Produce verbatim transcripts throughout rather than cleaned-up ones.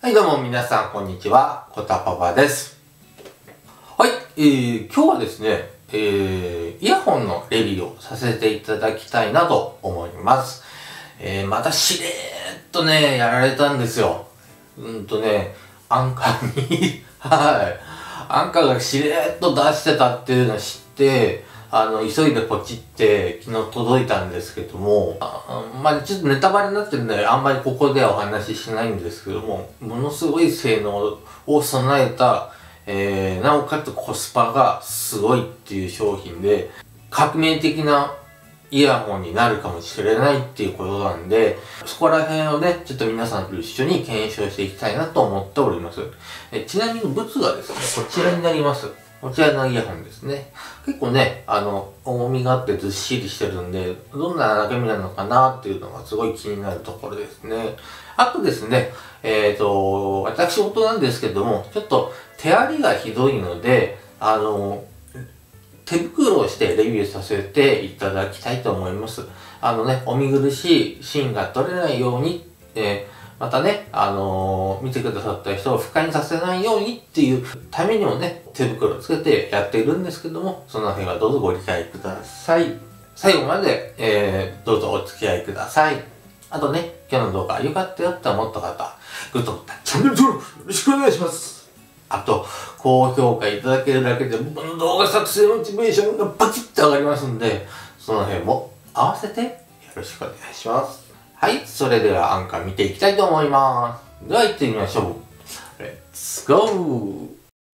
はい、どうも皆さん、こんにちは。コタパパです。はい、えー、今日はですね、えー、イヤホンのレビューをさせていただきたいなと思います。えー、またしれーっとね、やられたんですよ。うんとね、アンカーに、はい。アンカーがしれーっと出してたっていうのを知って、あの、急いでポチって昨日届いたんですけども、あまあちょっとネタバレになってるんで、あんまりここではお話ししないんですけども、ものすごい性能を備えた、えー、なおかつコスパがすごいっていう商品で、革命的なイヤホンになるかもしれないっていうことなんで、そこら辺をね、ちょっと皆さんと一緒に検証していきたいなと思っております。えちなみに物がですね、こちらになります。こちらのイヤホンですね。結構ね、あの、重みがあってずっしりしてるんで、どんな中身なのかなっていうのがすごい気になるところですね。あとですね、えっと、私事なんですけども、ちょっと手荒りがひどいので、あの、手袋をしてレビューさせていただきたいと思います。あのね、お見苦しいシーンが取れないように、えーまたね、あのー、見てくださった人を不快にさせないようにっていうためにもね、手袋をつけてやっているんですけども、その辺はどうぞご理解ください。最後まで、えー、どうぞお付き合いください。あとね、今日の動画良かったよって思った方、グッドボタン、チャンネル登録よろしくお願いします。あと、高評価いただけるだけで僕の動画作成モチベーションがバキッと上がりますんで、その辺も合わせてよろしくお願いします。はい、それではアンカー見ていきたいと思います。では行ってみましょう。レッツゴー！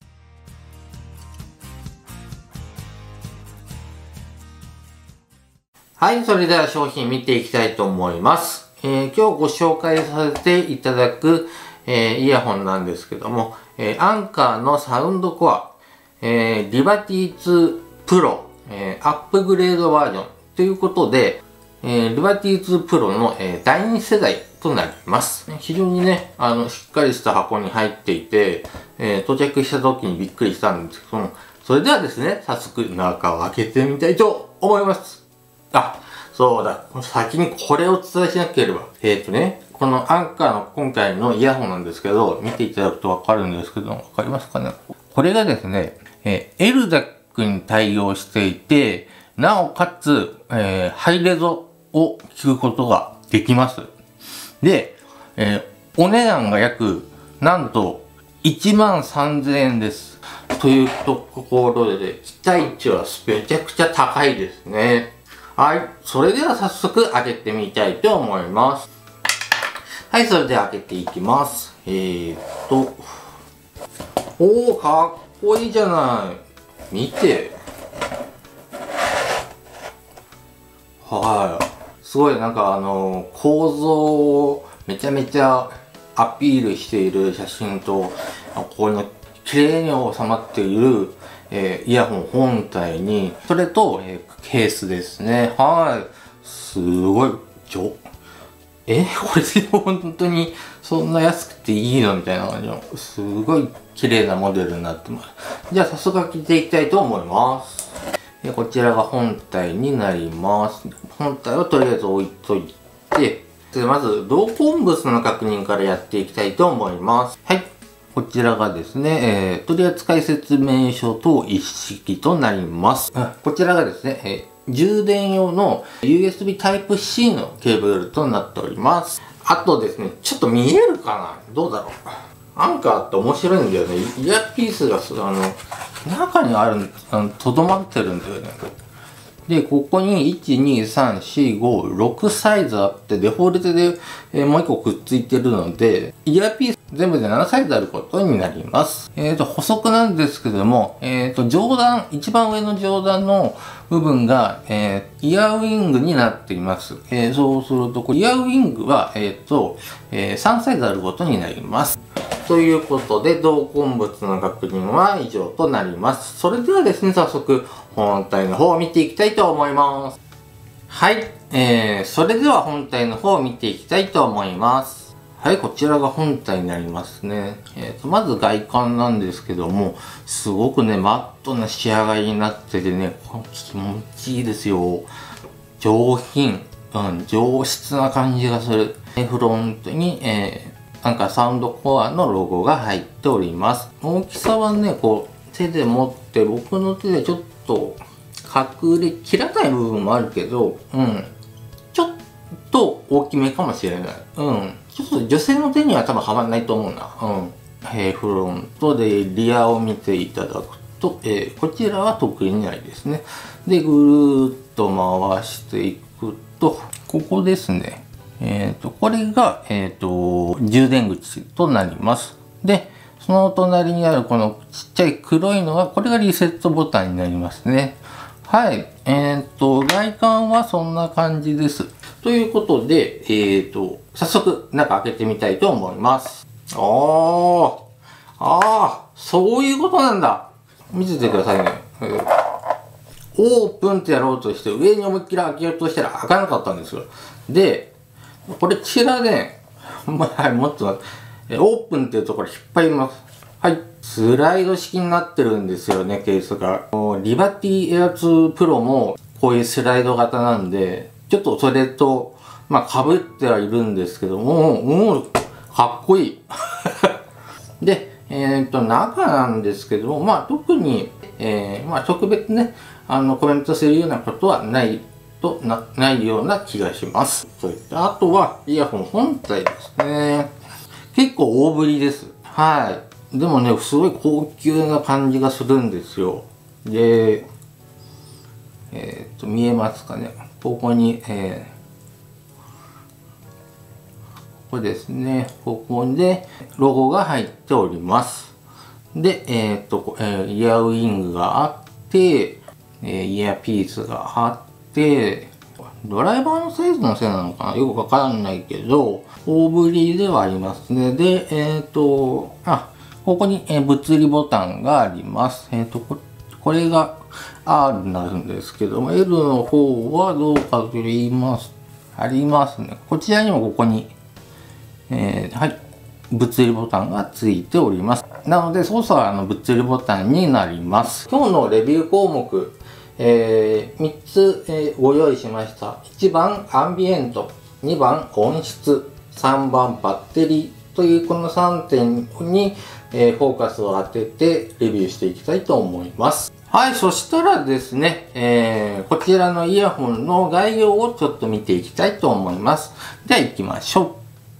はい、それでは商品見ていきたいと思います。えー、今日ご紹介させていただく、えー、イヤホンなんですけども、えー、アンカーのサウンドコア、えー、リバティツープロ、えー、アップグレードバージョンということで、えー、リバティツープロの、えー、だいに世代となります。非常にね、あの、しっかりした箱に入っていて、えー、到着した時にびっくりしたんですけども、それではですね、早速中を開けてみたいと思います。あ、そうだ。先にこれをお伝えしなければ。えっとね、このアンカーの今回のイヤホンなんですけど、見ていただくとわかるんですけど、わかりますかね？これがですね、えー、エルダック に対応していて、なおかつ、えー、ハイレゾを聞くことができます。で、えー、お値段が約、なんと、いちまんさんぜんえんです。というところで、期待値はめちゃくちゃ高いですね。はい。それでは早速開けてみたいと思います。はい、それでは開けていきます。えーっと。おー、かっこいいじゃない。見て。はい。すごいなんかあの、構造をめちゃめちゃアピールしている写真と、この綺麗に収まっている、えー、イヤホン本体に、それと、えー、ケースですね。はい。すごい、ちょ、えこれで本当にそんな安くていいのみたいな感じの、すごい綺麗なモデルになってます。じゃあ早速開けていきたいと思います。こちらが本体になります。本体をとりあえず置いといて、でまず同梱物の確認からやっていきたいと思います。はい。こちらがですね、えー、取扱説明書と一式となります。こちらがですね、えー、充電用の ユーエスビー タイプ シー のケーブルとなっております。あとですね、ちょっと見えるかな？どうだろう？アンカーって面白いんだよね。イヤーピースが、あの、中にある、とどまってるんだよね。で、ここにいち、に、さん、よん、ご、ろくサイズあって、デフォルトで、えー、もういっこくっついてるので、イヤーピース全部でななサイズあることになります。えっと、補足なんですけども、えっと、上段、一番上の上段の部分が、えー、イヤーウィングになっています。えー、そうすると、これイヤーウィングは、えっと、えー、さんサイズあることになります。ということで、同梱物の確認は以上となります。それではですね、早速、本体の方を見ていきたいと思います。はい。えー、それでは本体の方を見ていきたいと思います。はい、こちらが本体になりますね。えーと、まず外観なんですけども、すごくね、マットな仕上がりになっててね、気持ちいいですよ。上品、うん、上質な感じがする。フロントに、えーアンカーサウンドコアのロゴが入っております。大きさはね、こう、手で持って、僕の手でちょっと隠れきらない部分もあるけど、うん。ちょっと大きめかもしれない。うん。ちょっと女性の手には多分はまんないと思うな。うん。えー、フロントでリアを見ていただくと、えー、こちらは特にないですね。で、ぐるーっと回していくと、ここですね。えっと、これが、えっと、充電口となります。で、その隣にあるこのちっちゃい黒いのが、これがリセットボタンになりますね。はい。えっと、外観はそんな感じです。ということで、えっと、早速中開けてみたいと思います。おー。ああ、そういうことなんだ。見ててくださいね。えー、オープンってやろうとして、上に思いっきり開けようとしたら開かなかったんですよ。で、これちらね、はい、もっと待って、オープンっていうところ引っ張ります。はい。スライド式になってるんですよね、ケースが。リバティエアツープロもこういうスライド型なんで、ちょっとそれと、まあ、被ってはいるんですけども、もう、かっこいい。で、えっと、中なんですけども、まあ、特に、えー、まあ、特別ね、あの、コメントするようなことはないとな、ないような気がします。そして、あとは、イヤホン本体ですね。結構大ぶりです。はい。でもね、すごい高級な感じがするんですよ。で、えっと、見えますかね。ここに、えーここですね。ここでロゴが入っております。で、えっと、えー、イヤーウィングがあって、えー、イヤーピースがあって、ドライバーのサイズのせいなのかなよくわからないけど、大ぶりではありますね。で、えっと、あ、ここに、えー、物理ボタンがあります。えっと、ここれが アール になるんですけども、エル の方はどうかと言います。ありますね。こちらにもここに、えー、はい。物理ボタンがついております。なので、操作はあの物理ボタンになります。今日のレビュー項目、えー、みっつ、えー、ご用意しました。いちばんアンビエント、にばん音質、さんばんバッテリーというこのさんてんに、えー、フォーカスを当ててレビューしていきたいと思います。はい、そしたらですね、えー、こちらのイヤホンの概要をちょっと見ていきたいと思います。では行きましょう。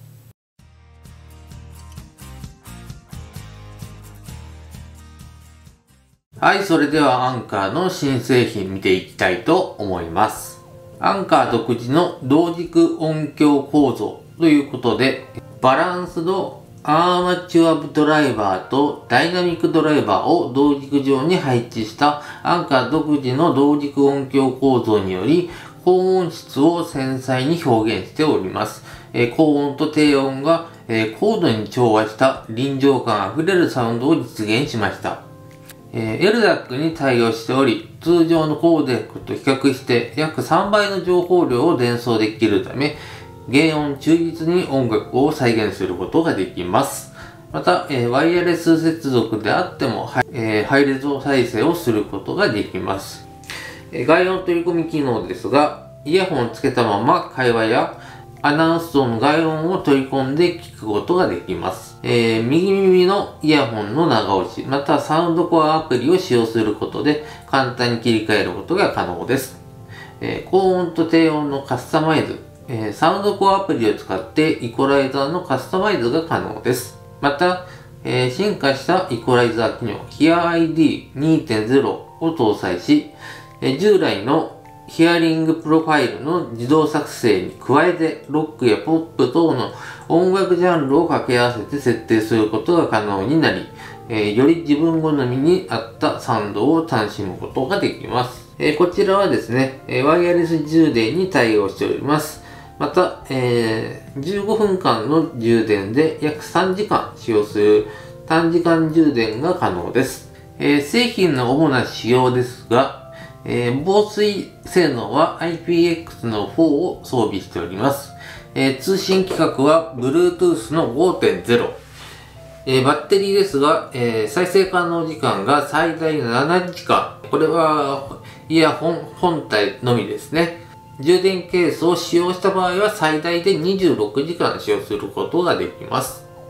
はい、それではアンカーの新製品見ていきたいと思います。アンカー独自の同軸音響構造ということで、バランスドアーマチュアドライバーとダイナミックドライバーを同軸上に配置したアンカー独自の同軸音響構造により、高音質を繊細に表現しております。えー、高音と低音が、えー、高度に調和した臨場感あふれるサウンドを実現しました。えー、エルダック に対応しており、通常のコーデックと比較して約さんばいの情報量を伝送できるため、原音忠実に音楽を再現することができます。また、えー、ワイヤレス接続であっても、えー、ハイレゾ再生をすることができます。えー、外音取り込み機能ですが、イヤホンをつけたまま会話やアナウンス音の外音を取り込んで聞くことができます。えー、右耳のイヤホンの長押し、またサウンドコアアプリを使用することで簡単に切り替えることが可能です。えー、高音と低音のカスタマイズ、えー、サウンドコアアプリを使ってイコライザーのカスタマイズが可能です。また、えー、進化したイコライザー機能 ヒアアイディーにてんゼロ を搭載し、えー、従来のヒアリングプロファイルの自動作成に加えて、ロックやポップ等の音楽ジャンルを掛け合わせて設定することが可能になり、えー、より自分好みに合ったサウンドを楽しむことができます。えー、こちらはですね、ワイヤレス充電に対応しております。また、えー、じゅうごふんかんの充電で約さんじかん使用する短時間充電が可能です。えー、製品の主な仕様ですが、えー、防水性能は アイピーエックス のフォーを装備しております。えー、通信規格は Bluetooth の ごてんゼロ。えー、バッテリーですが、えー、再生可能時間が最大ななじかん。これはイヤホン本体のみですね。充電ケースを使用した場合は最大でにじゅうろくじかん使用することができます。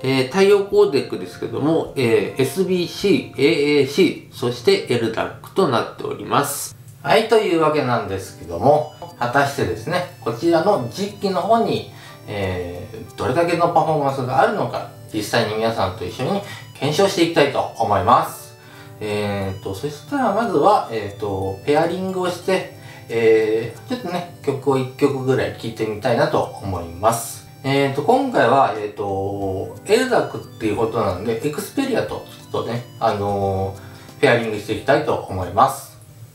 えー、対応コーデックですけども、えー、エスビーシー、エーエーシー、そして エルダック となっております。はい、というわけなんですけども、果たしてですね、こちらの実機の方に、えー、どれだけのパフォーマンスがあるのか、実際に皆さんと一緒に検証していきたいと思います。えーと、そしたらまずは、えーと、ペアリングをして、えー、ちょっとね、曲をいっきょくぐらい聴いてみたいなと思います。えーと、今回は、えーと、エルダックっていうことなんで、エクスペリアとちょっとね、あのー、ペアリングしていきたいと思います。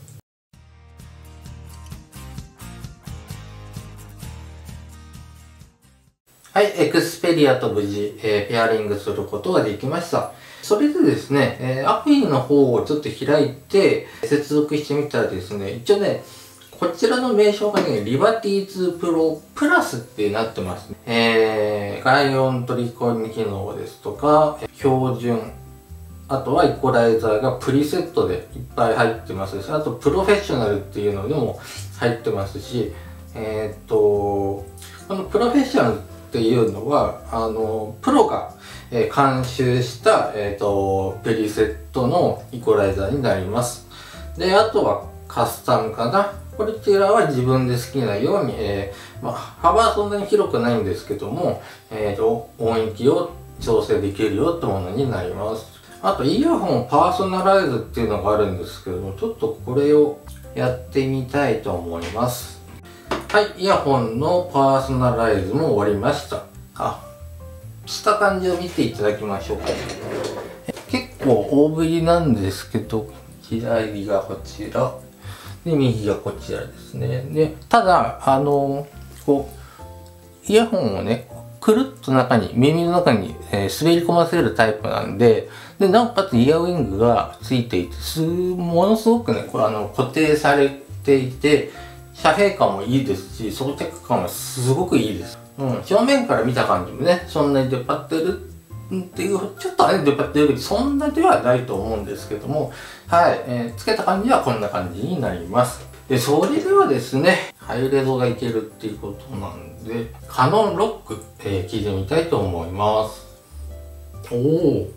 はい、エクスペリアと無事、えー、ペアリングすることができました。それでですね、えー、アプリの方をちょっと開いて接続してみたらですね、一応ね、こちらの名称がね、リバティーズプロプラスってなってますね。えー、外音取り込み機能ですとか、標準、あとはイコライザーがプリセットでいっぱい入ってますし、あとプロフェッショナルっていうのでも入ってますし、えー、っと、このプロフェッショナルっていうのは、あの、プロが、えー、監修した、えー、と、プリセットのイコライザーになります。で、あとはカスタムかな。こちらは自分で好きなように、えー、まあ、幅はそんなに広くないんですけども、えー、と、音域を調整できるよってものになります。あと、イヤホンパーソナライズっていうのがあるんですけども、ちょっとこれをやってみたいと思います。はい、イヤホンのパーソナライズも終わりました。あ、した感じを見ていただきましょうか。結構大ぶりなんですけど、左がこちら、で、右がこちらですね。で、ただ、あの、こう、イヤホンをね、くるっと中に、耳の中に、えー、滑り込ませるタイプなんで、で、なおかつイヤーウィングがついていて、す、ものすごくね、これあの、固定されていて、遮蔽感もいいですし、装着感はすごくいいです。うん、正面から見た感じもね、そんなに出っ張ってるっていう、ちょっとね、出っ張ってるけど、そんなではないと思うんですけども、はい、えー、つけた感じはこんな感じになります。で、それではですね、ハイレゾがいけるっていうことなんで、カノンロック、えー、聞いてみたいと思います。おお。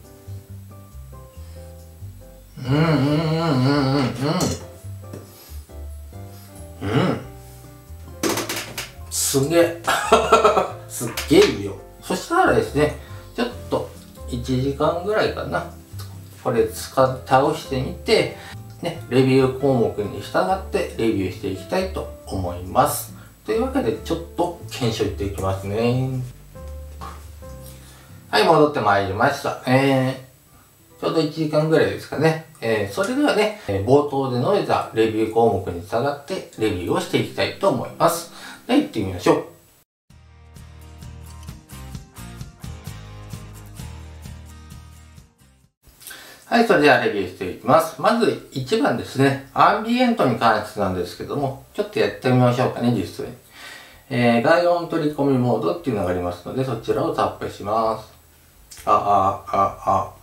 うんうんうんうんうんうん。うん。すげえ。すっげえいいよ。そしたらですね、ちょっといちじかんぐらいかな。これ使っ倒してみて、ね、レビュー項目に従ってレビューしていきたいと思います。というわけで、ちょっと検証いっていきますね。はい、戻ってまいりました。えー、ちょうどいちじかんぐらいですかね。えー、それではね、冒頭で述べたレビュー項目に従ってレビューをしていきたいと思います。では行ってみましょう。はい、それではレビューしていきます。まずいちばんですね。アンビエントに関してなんですけども、ちょっとやってみましょうかね、実際に。えー、外音取り込みモードっていうのがありますので、そちらをタップします。あ、あ、あ、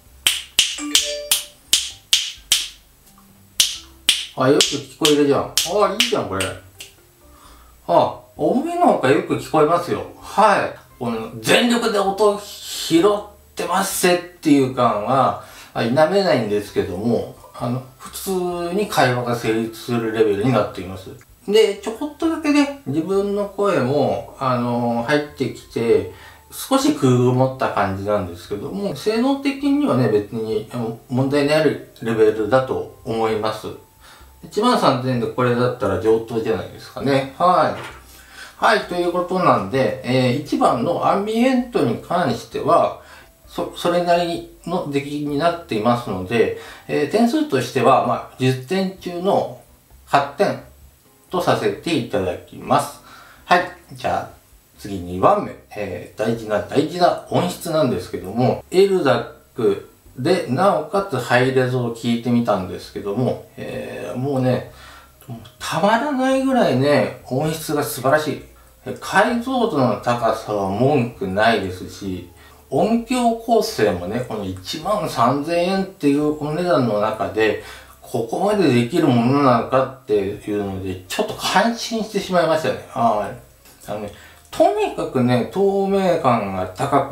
あ。あ、よく聞こえるじゃん。あ、いいじゃん、これ。あ、重いの方がよく聞こえますよ。はい。この全力で音拾ってますせっていう感は、否めないんですけども、あの、普通に会話が成立するレベルになっています。で、ちょこっとだけね、自分の声も、あの、入ってきて、少し空を持った感じなんですけども、性能的にはね、別に問題のあるレベルだと思います。いちまんさんぜんえんでこれだったら上等じゃないですかね。はい。はい、ということなんで、えー、いちばんのアンビエントに関しては、そ、それなりの出来になっていますので、えー、点数としては、まあ、じゅってん中のはってんとさせていただきます。はい。じゃあ、次にばんめ。えー、大事な大事な音質なんですけども、エルダックで、なおかつハイレゾを聞いてみたんですけども、えー、もうね、たまらないぐらいね、音質が素晴らしい。解像度の高さは文句ないですし、音響構成もね、このいちまんさんぜんえんっていうお値段の中で、ここまでできるものなのかっていうので、ちょっと感心してしまいましたね。はい。あのね、とにかくね、透明感が高くっ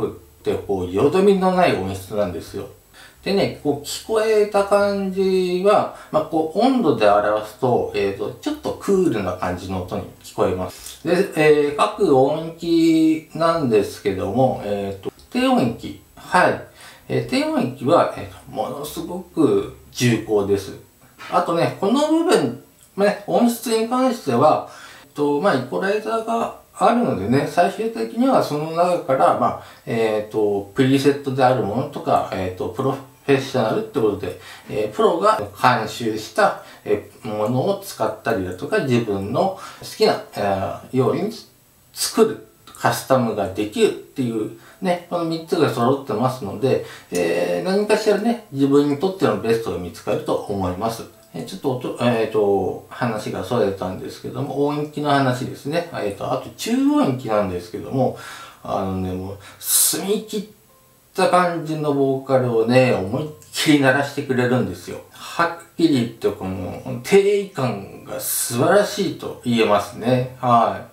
てこうよどみのない音質なんですよ。でね、こう聞こえた感じは、まあ、こう温度で表すと、えっと、ちょっとクールな感じの音に聞こえます。で、えー、各音域なんですけども、えっと、低音域。はい。えー、低音域は、えー、ものすごく重厚です。あとね、この部分、ね、音質に関しては、えっと、まあ、イコライザーがあるのでね、最終的にはその中から、まあ、えっと、プリセットであるものとか、えっと、プロフェッショナルってことで、えー、プロが監修した、えー、ものを使ったりだとか、自分の好きな、えー、ように作る、カスタムができるっていうね、このみっつが揃ってますので、えー、何かしらね、自分にとってのベストが見つかると思います。えー、ちょっと、えっ、ー、と、話がそれたんですけども、音域の話ですね。えっ、ー、と、あと中音域なんですけども、あのね、もう、澄み切った感じのボーカルをね、思いっきり鳴らしてくれるんですよ。はっきり言ってこの定位感が素晴らしいと言えますね。はい。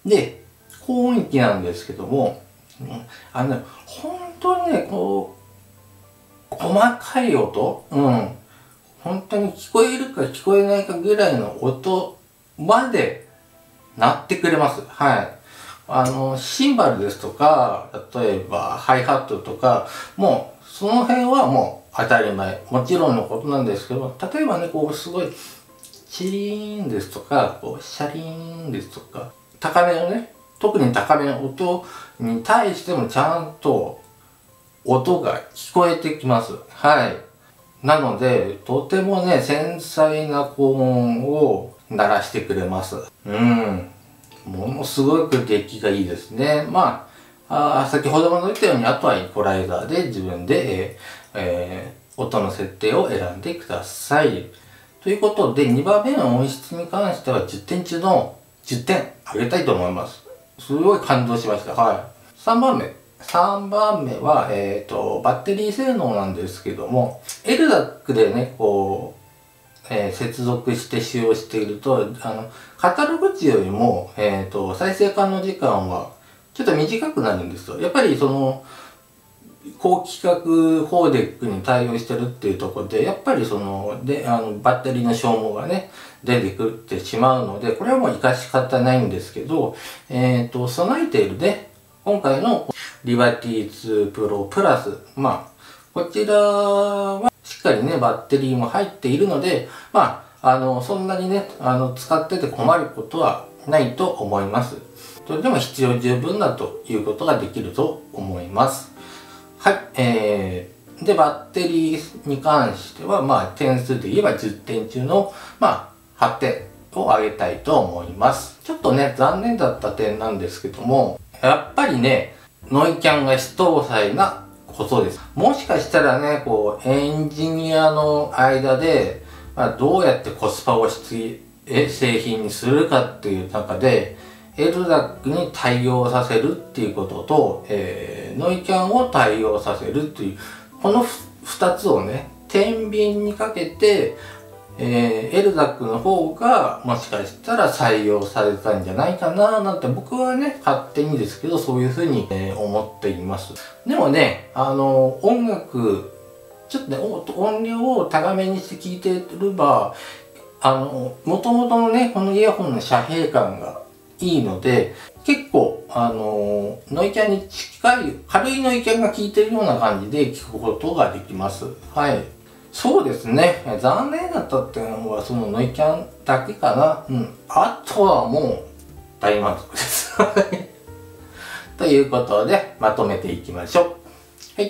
で、高音域なんですけども、あのね、本当にね、こう、細かい音、うん。本当に聞こえるか聞こえないかぐらいの音まで鳴ってくれます。はい。あの、シンバルですとか、例えばハイハットとか、もう、その辺はもう当たり前。もちろんのことなんですけど、例えばね、こう、すごい、チリーンですとか、こう、シャリーンですとか、高めのね、特に高めの音に対してもちゃんと音が聞こえてきます。はい。なので、とてもね、繊細な高音を鳴らしてくれます。うん。ものすごく出来がいいですね。まあ、あ先ほども言ったように、あとはイコライザーで自分で、えーえー、音の設定を選んでください。ということで、にばんめの音質に関してはじゅってん中のじゅってんあげたいと思います。すごい感動しました。はい。さんばんめ。さんばんめは、えっと、バッテリー性能なんですけども、エルダック でね、こう、えー、接続して使用していると、あの、カタログ値よりも、えっと、再生可能時間は、ちょっと短くなるんですよ。やっぱりその、高規格フォーデックに対応してるっていうところで、やっぱりその、で、あの、バッテリーの消耗がね、出てくってしまうので、これはもう活かし方ないんですけど、えっと、備えているね、今回のリバティツープロプラス、まあ、こちらはしっかりね、バッテリーも入っているので、まあ、あの、そんなにね、あの、使ってて困ることはないと思います。それでも必要十分だということができると思います。はい、えー、で、バッテリーに関しては、まあ、点数で言えばじゅってん中の、まあ、はってんをあげたいと思います。ちょっとね、残念だった点なんですけども、やっぱりね、ノイキャンが非搭載なことです。もしかしたらね、こう、エンジニアの間で、まあ、どうやってコスパをして製品にするかっていう中で、エルダック に対応させるっていうことと、えー、ノイキャンを対応させるっていう、このふたつをね、天秤にかけて、えー、エルダック の方がもしかしたら採用されたんじゃないかななんて僕はね、勝手にですけどそういうふうに、えー、思っています。でもね、あの、音楽、ちょっとね、音量を高めにして聴いてれば、あの、元々のね、このイヤホンの遮蔽感がいいので、結構、あの、ノイキャンに近い、軽いノイキャンが効いてるような感じで聴くことができます。はい。そうですね。残念だったっていうのは、そのノイキャンだけかな。うん。あとはもう、大満足です。ということで、まとめていきましょう。はい。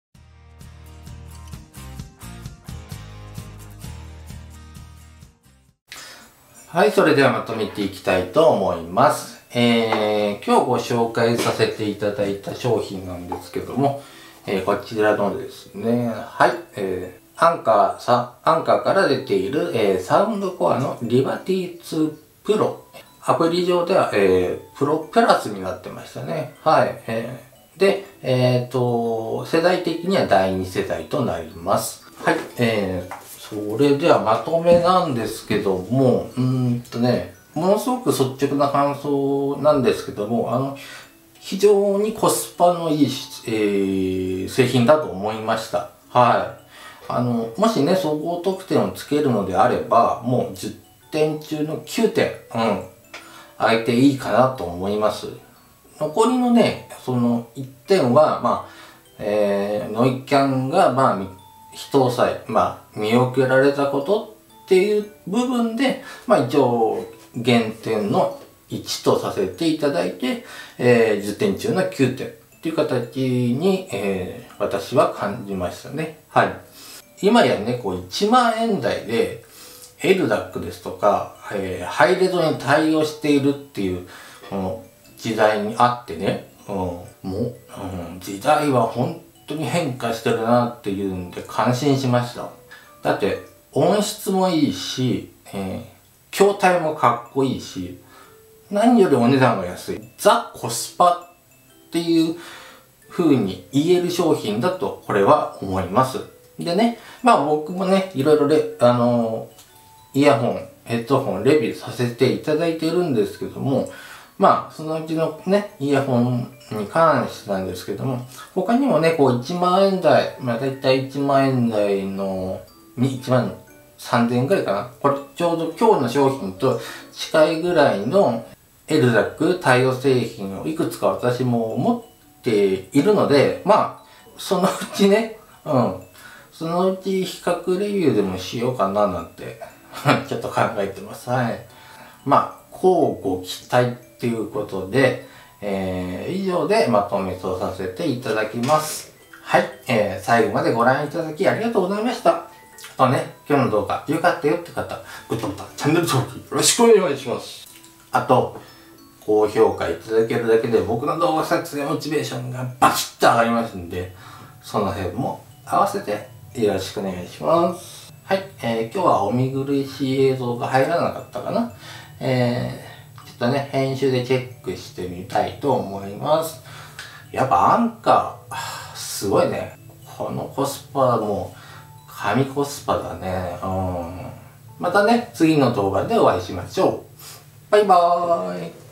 はい、それではまとめていきたいと思います。えー、今日ご紹介させていただいた商品なんですけども、えー、こちらのですね、はい、えーアンカーさ、アンカーから出ている、えー、サウンドコアのリバティツープロ。アプリ上では、えー、プロプラスになってましたね。はい。えー、で、えっと、世代的にはだいに世代となります。はい。えー、それではまとめなんですけども、うーんとね、ものすごく率直な感想なんですけども、あの、 非常にコスパのいい、えー、製品だと思いました。はい。あの、もしね、総合得点をつけるのであれば、もうじゅってん中のきゅうてん、うん、あげていいかなと思います。残りのね、そのいってんは、まあ、えー、ノイキャンが、まあ、一押さえ、まあ、見送られたことっていう部分で、まあ一応、減点のいちとさせていただいて、えー、じゅってん中のきゅうてんっていう形に、えー、私は感じましたね。はい。今やね、こういちまんえん台で、エルダック ですとか、えー、ハイレゾに対応しているっていう、この時代にあってね、うん、もう、うん、時代は本当に変化してるなっていうんで感心しました。だって、音質もいいし、えー、筐体もかっこいいし、何よりお値段が安い。ザ・コスパっていう風に言える商品だと、これは思います。でね、まあ僕もね、いろいろレ、あのー、イヤホン、ヘッドホン、レビューさせていただいてるんですけども、まあ、そのうちのね、イヤホンに関してなんですけども、他にもね、こういちまんえん台、まあだいたいいちまんえん台の、いちまんさんぜんえんくらいかな。これちょうど今日の商品と近いぐらいのエルダック 対応製品をいくつか私も持っているので、まあ、そのうちね、うん。そのうち比較レビューでもしようかななんてちょっと考えてます。はい。まあ、乞うご期待っていうことで、えー、以上でまとめとさせていただきます。はい。えー、最後までご覧いただきありがとうございました。あとね、今日の動画良かったよって方、グッドボタン、チャンネル登録よろしくお願いします。あと、高評価いただけるだけで僕の動画撮影モチベーションがバチッと上がりますんで、その辺も合わせてよろしくお願いします。はい、えー、今日はお見苦しい映像が入らなかったかな。えー、ちょっとね、編集でチェックしてみたいと思います。やっぱアンカー、すごいね。このコスパはもう、神コスパだね。うん。またね、次の動画でお会いしましょう。バイバーイ。